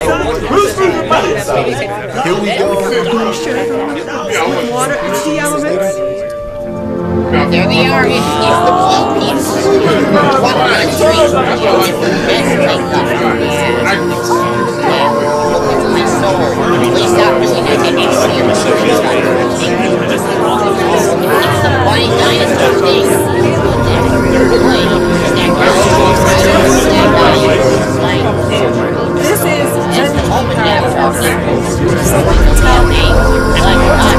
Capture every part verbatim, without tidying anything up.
Here we go. With water and sea elements. There they are. It's, it's the blue piece. One of the three. My soul. Please stop doing that. They need to see it's the bunny dinosaur thing. This is It's the open dinosaur. Tell me. Like, not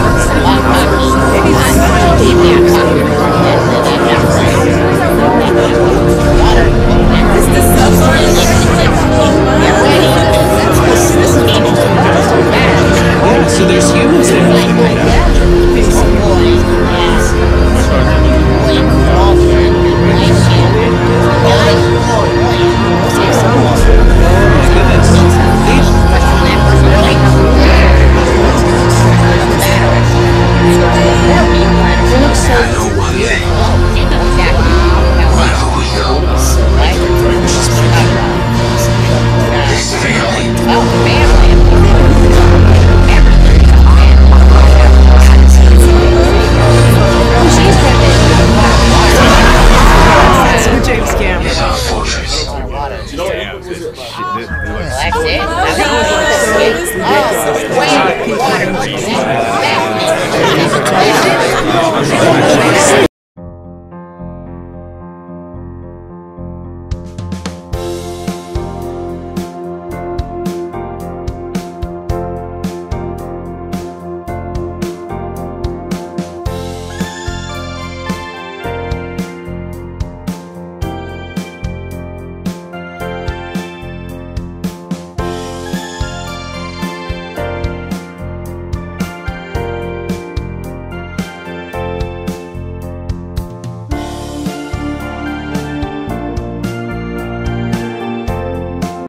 so there's humans there.